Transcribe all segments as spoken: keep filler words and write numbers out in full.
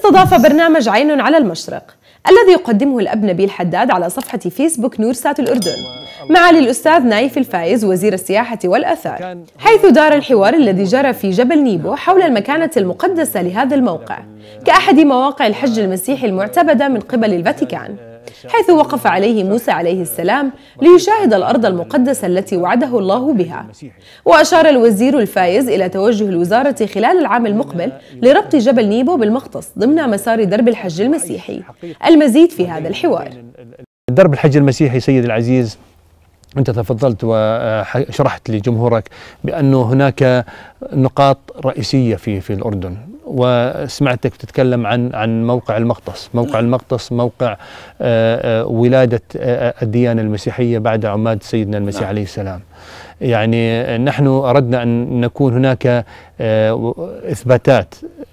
واستضاف برنامج عين على المشرق الذي يقدمه الأب نبيل حداد على صفحة فيسبوك نورسات الأردن معالي الأستاذ نايف الفايز وزير السياحة والآثار، حيث دار الحوار الذي جرى في جبل نيبو حول المكانة المقدسة لهذا الموقع كأحد مواقع الحج المسيحي المعتبدة من قبل الفاتيكان، حيث وقف عليه موسى عليه السلام ليشاهد الأرض المقدسة التي وعده الله بها. وأشار الوزير الفايز إلى توجه الوزارة خلال العام المقبل لربط جبل نيبو بالمقطس ضمن مسار درب الحج المسيحي. المزيد في هذا الحوار. درب الحج المسيحي سيد العزيز، أنت تفضلت وشرحت لجمهورك بأنه هناك نقاط رئيسية في في الأردن، وسمعتك تتكلم عن عن موقع المقطس، موقع المقطس موقع ولادة الديانة المسيحية بعد عماد سيدنا المسيح عليه السلام. يعني نحن أردنا أن نكون هناك إثباتات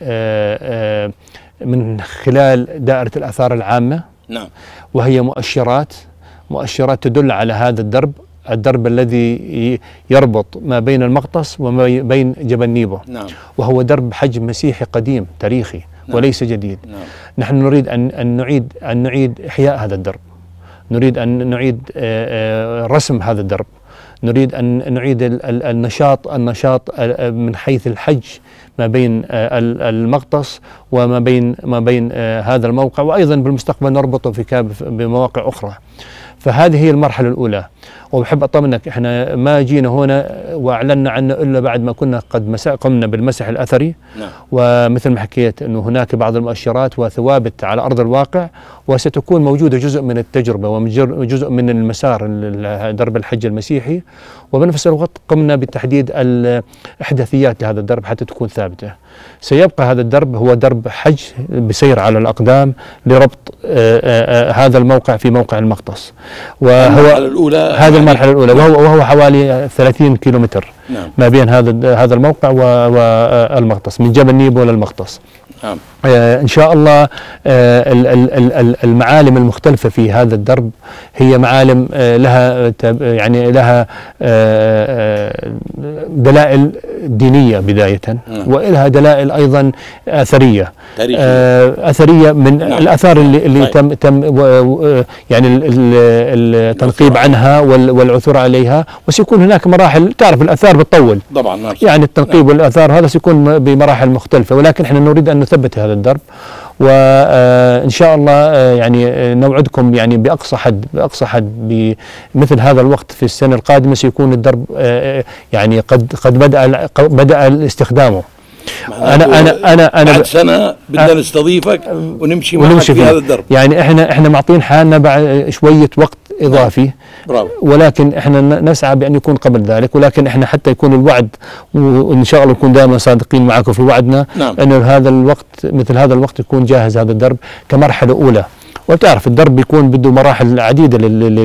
من خلال دائرة الآثار العامة، نعم، وهي مؤشرات مؤشرات تدل على هذا الدرب الدرب الذي يربط ما بين المقطس وما بين جبل نيبو، نعم، وهو درب حج مسيحي قديم تاريخي، نعم، وليس جديد. نعم. نحن نريد أن أن نعيد أن نعيد إحياء هذا الدرب، نريد أن نعيد رسم هذا الدرب، نريد أن نعيد النشاط النشاط من حيث الحج ما بين المقطس وما بين ما بين هذا الموقع، وأيضا بالمستقبل نربطه في بمواقع أخرى. فهذه هي المرحلة الأولى. وبحب أطمنك إحنا ما جينا هنا وأعلنا عنه إلا بعد ما كنا قد قمنا بالمسح الأثري، نعم. ومثل ما حكيت أنه هناك بعض المؤشرات وثوابت على أرض الواقع، وستكون موجودة جزء من التجربة وجزء من المسار درب الحج المسيحي، وبنفس الوقت قمنا بتحديد الإحداثيات لهذا الدرب حتى تكون ثابتة. سيبقى هذا الدرب هو درب حج بسير على الأقدام لربط آآ آآ هذا الموقع في موقع المقطس، وهو الأولى هذه المرحلة الأولى، وهو, وهو حوالي ثلاثين كيلومتر، نعم، ما بين هذا هذا الموقع والمقطس من جبل نيبو للمقطس. نعم. آه إن شاء الله آه المعالم المختلفة في هذا الدرب هي معالم آه لها يعني لها آه دلائل دينية بداية، نعم، ولها دلائل أيضا أثرية آه أثرية من، نعم، الآثار اللي, اللي تم تم يعني التنقيب عنها والعثور عليها، وسيكون هناك مراحل. تعرف الآثار بتطول طبعا، نعم، يعني التنقيب، نعم، والآثار هذا سيكون بمراحل مختلفة، ولكن احنا نريد أن نثبت هذا الدرب، وإن شاء الله يعني نوعدكم يعني بأقصى حد بأقصى حد بمثل هذا الوقت في السنة القادمة سيكون الدرب يعني قد قد بدأ بدأ استخدامه. أنا أنا أنا أنا بعد سنة بدنا نستضيفك ونمشي معك ونمشي في هذا الدرب. يعني إحنا إحنا معطين حالنا بعد شوية وقت إضافي، برافو، ولكن إحنا نسعى بأن يكون قبل ذلك، ولكن إحنا حتى يكون الوعد، وإن شاء الله نكون دائما صادقين معكم في وعدنا، نعم، أن هذا الوقت مثل هذا الوقت يكون جاهز هذا الدرب كمرحلة أولى. وتعرف الدرب بيكون بده مراحل عديدة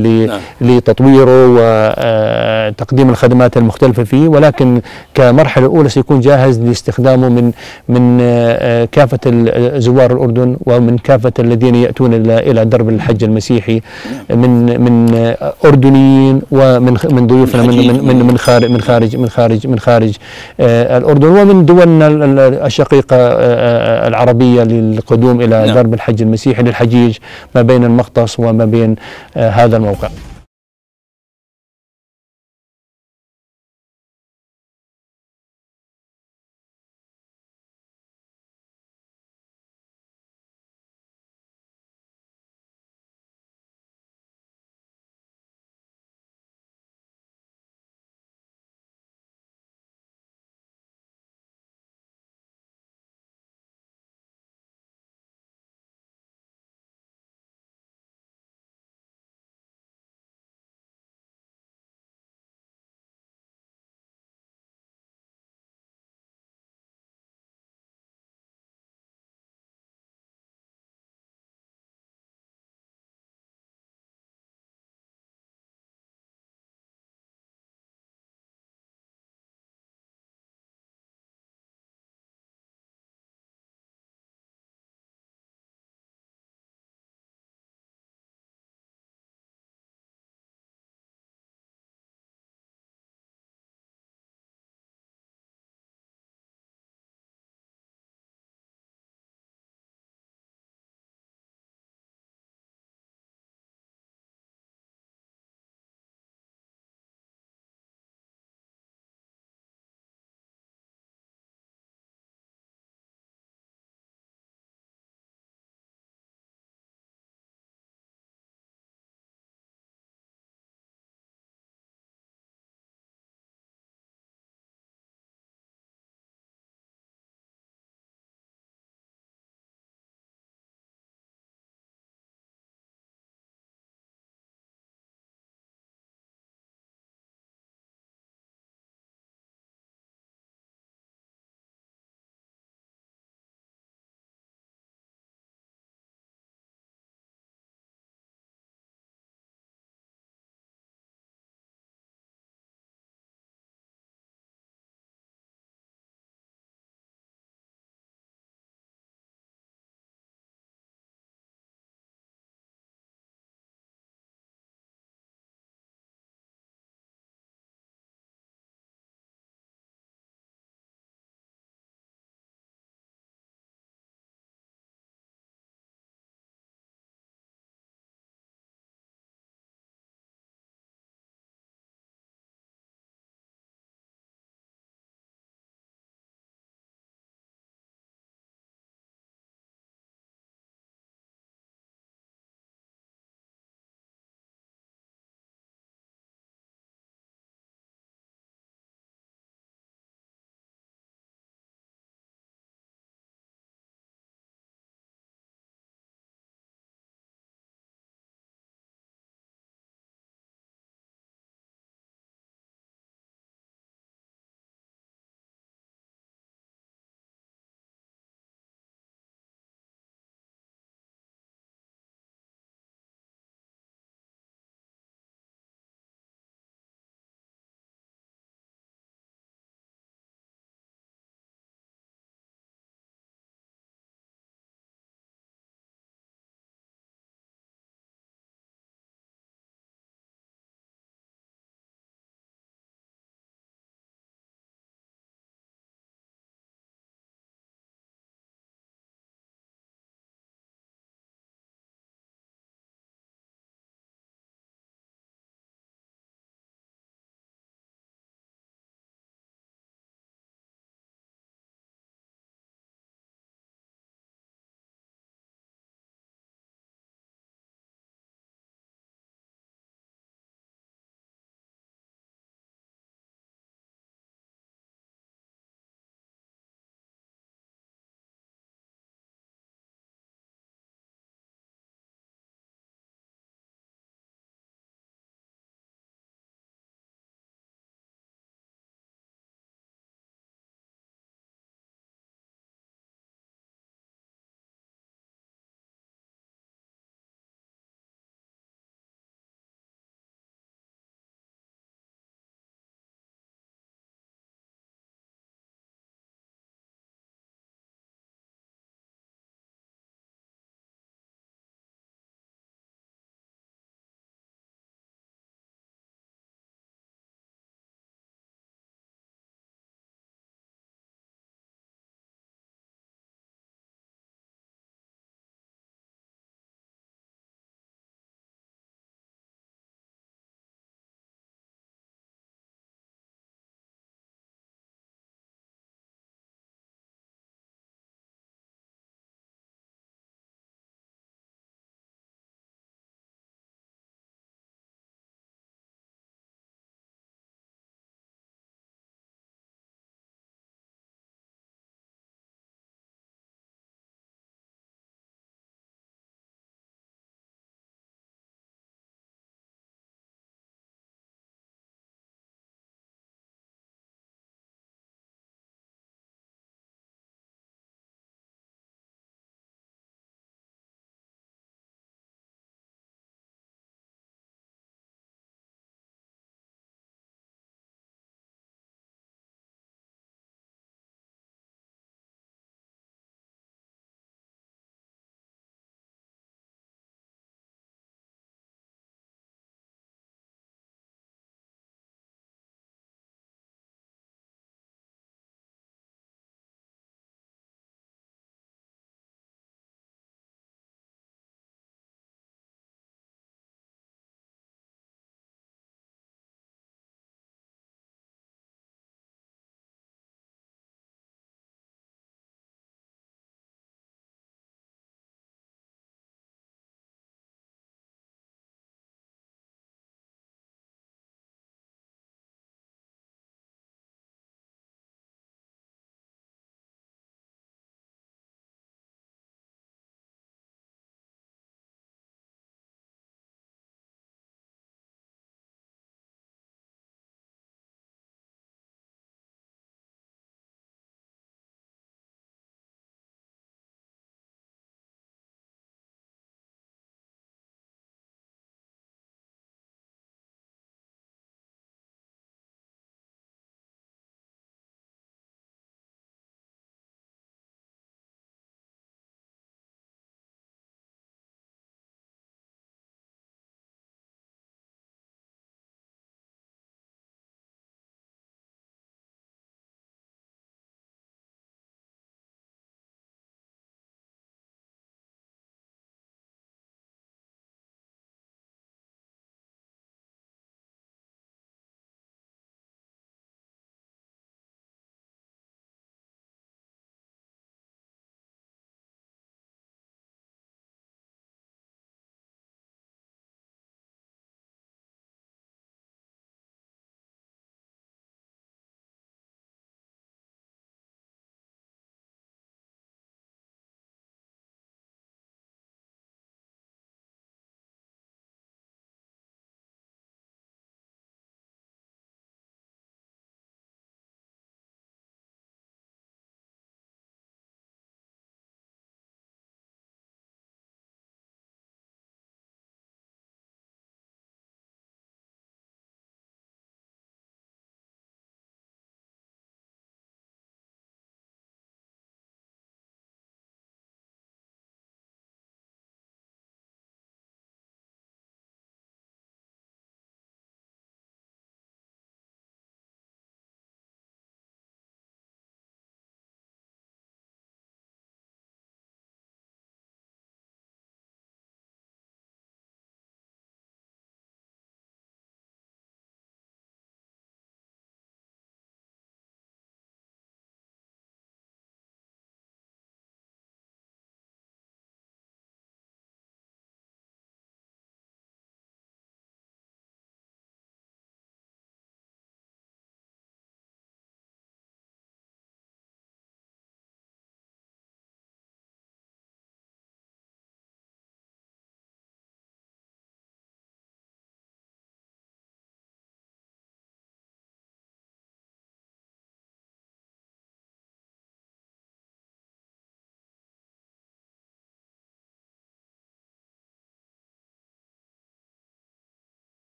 لتطويره وتقديم الخدمات المختلفة فيه، ولكن كمرحلة أولى سيكون جاهز لاستخدامه من من كافة زوار الأردن ومن كافة الذين يأتون إلى درب الحج المسيحي من من أردنيين ومن من ضيوفنا من من من خارج من خارج من خارج من خارج الأردن ومن دولنا الشقيقة العربية للقدوم إلى درب الحج المسيحي للحجيج ما بين المقطس وما بين هذا الموقع.